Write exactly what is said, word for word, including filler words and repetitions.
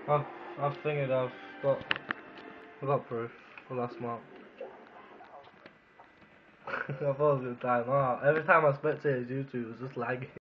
I've, I've figured I've got, I've got proof for last month. I thought I was gonna time out. Every time I spectated YouTube, it was just lagging.